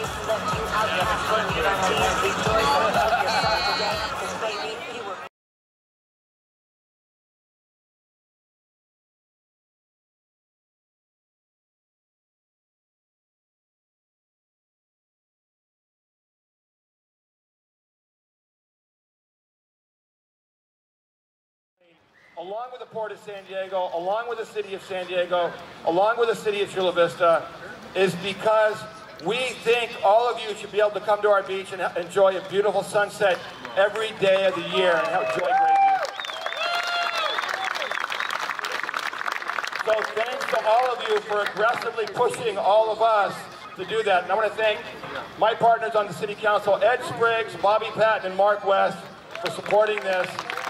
let you out there have fun with your team, rejoice and love yourself today, because baby, you were... Along with the Port of San Diego, along with the City of San Diego, along with the City of Chula Vista, is because we think all of you should be able to come to our beach and enjoy a beautiful sunset every day of the year and enjoy great views. So thanks to all of you for aggressively pushing all of us to do that. And I want to thank my partners on the City Council, Ed Spriggs, Bobby Patton, and Mark West, for supporting this.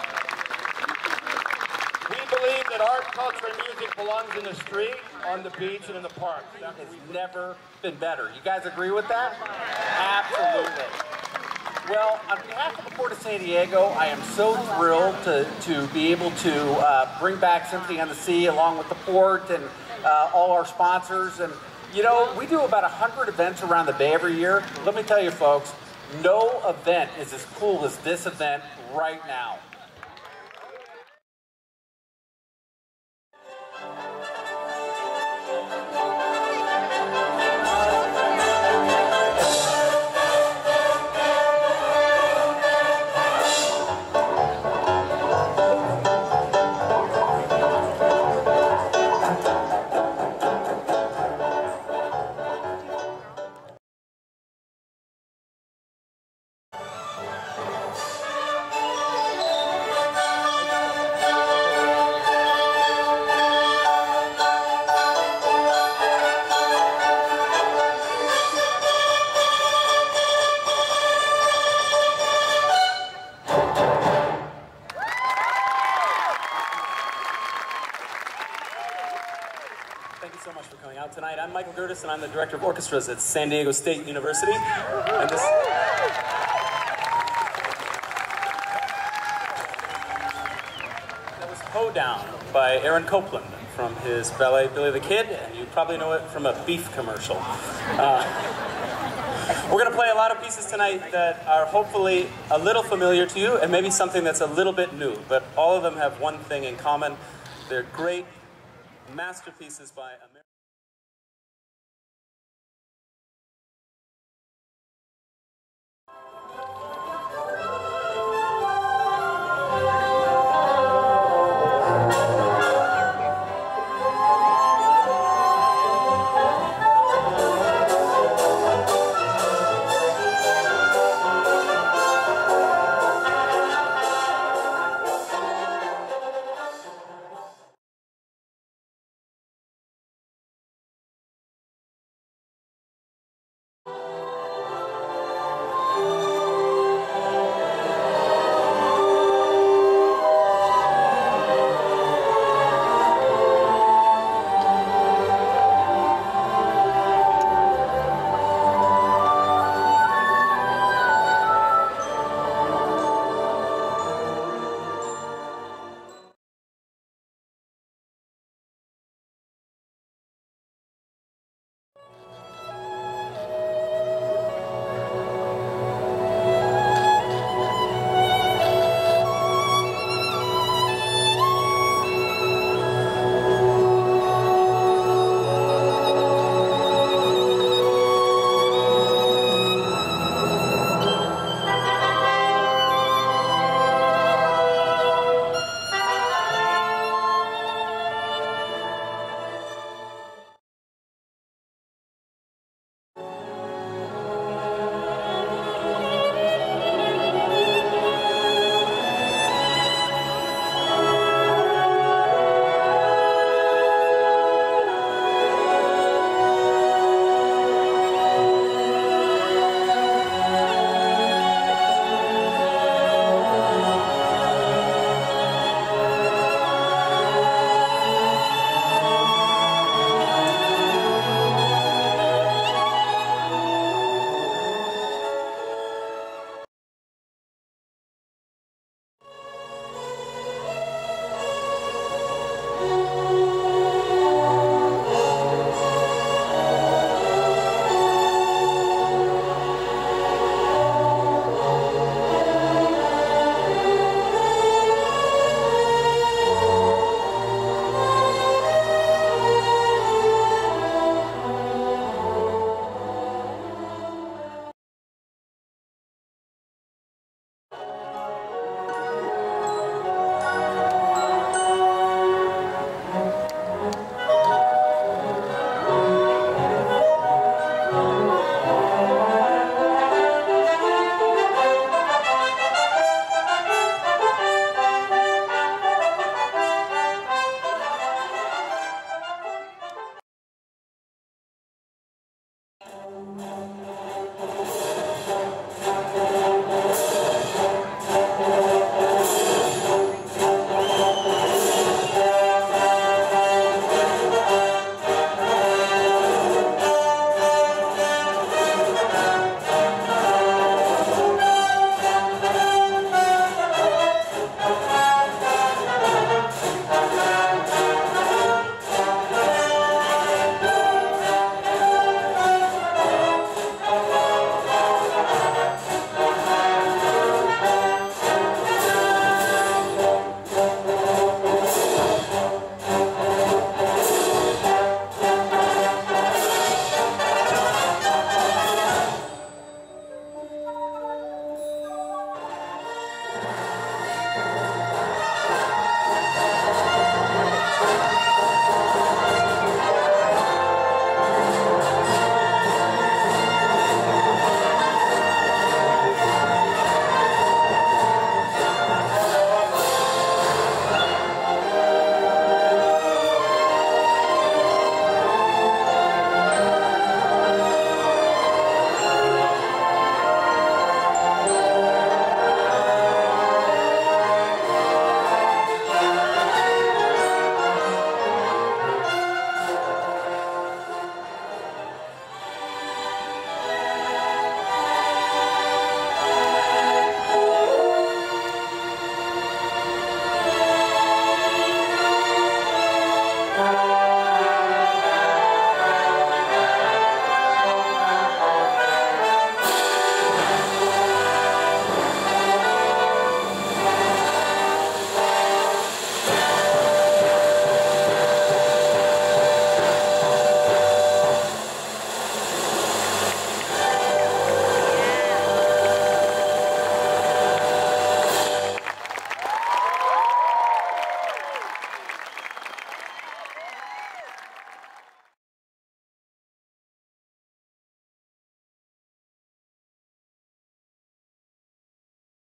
We believe that art, culture, and music belongs in the street, on the beach, and in the park. It's never been better. You guys agree with that? Absolutely. Well, on behalf of the Port of San Diego, I am so thrilled to be able to bring back Symphony on the Sea along with the Port and all our sponsors. And, you know, we do about 100 events around the Bay every year. Let me tell you, folks, no event is as cool as this event right now. Thank you so much for coming out tonight. I'm Michael Gertis, and I'm the Director of Orchestras at San Diego State University. And this... That was Hoedown by Aaron Copland from his ballet Billy the Kid, and you probably know it from a beef commercial. We're going to play a lot of pieces tonight that are hopefully a little familiar to you, and maybe something that's a little bit new, but all of them have one thing in common. They're great masterpieces by American